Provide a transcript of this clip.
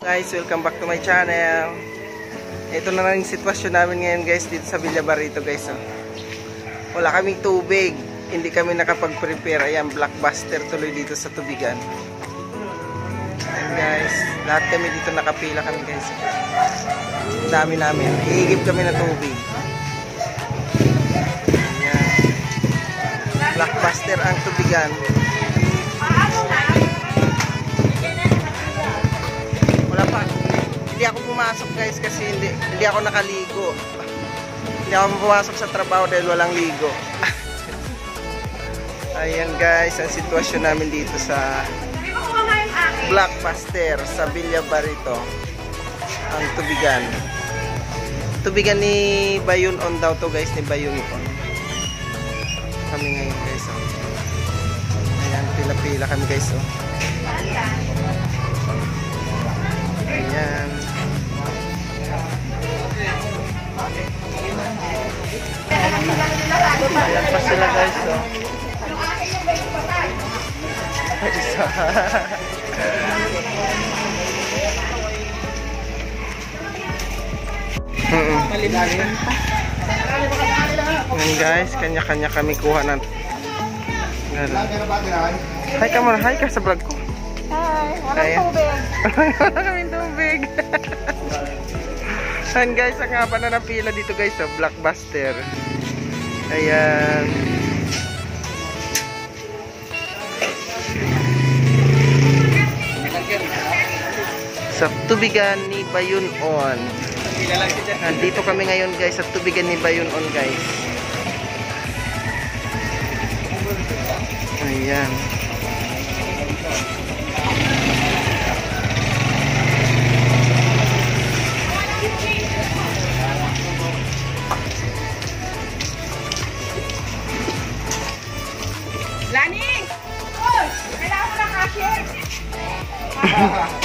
Guys, welcome back to my channel. Ito na lang yung sitwasyon namin ngayon guys dito sa Villa Barrito guys. Wala kaming tubig. Hindi kami nakapag-prepare. Ayan, blockbuster tuloy dito sa tubigan. Ayan guys, lahat kami dito nakapila kami guys. Dami namin. Iigib kami na tubig. Ayan. Blockbuster ang tubigan. Hindi ako pumasok guys kasi hindi ako nakaligo. Hindi ako pumasok sa trabaho dahil walang ligo. Ayan guys, ang sitwasyon namin dito sa Blockbuster sa Villa Barrito. Ang tubigan. Tubigan ni Bayon On daw to guys, ni Bayon On. Kami ngayon guys. Ayan, pila-pila kami guys. Ayan. Ayan pa sila guys. Isa. Ayan guys, kanya-kanya kami kuha ng Hi ka muna, hi ka sa vlog ko. Hi, walang tubig. Wala kaming tubig. Ayan guys, ang haba na ng pila dito guys sa Blockbuster. Ayan. Sa tubigan ni Bayon On. Nandito kami ngayon guys sa tubigan ni Bayon On guys. Ayan. Lani! Uy! Kailangan mo ng cashier!